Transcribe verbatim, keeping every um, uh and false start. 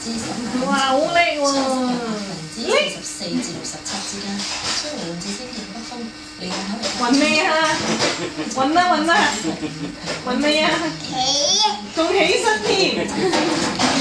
哇，好叻喎！ 叻十四至六十七之間，所以無論至星期北風，你個口嚟。 暈未啊？暈啦暈啦，暈未啊？仲起身添。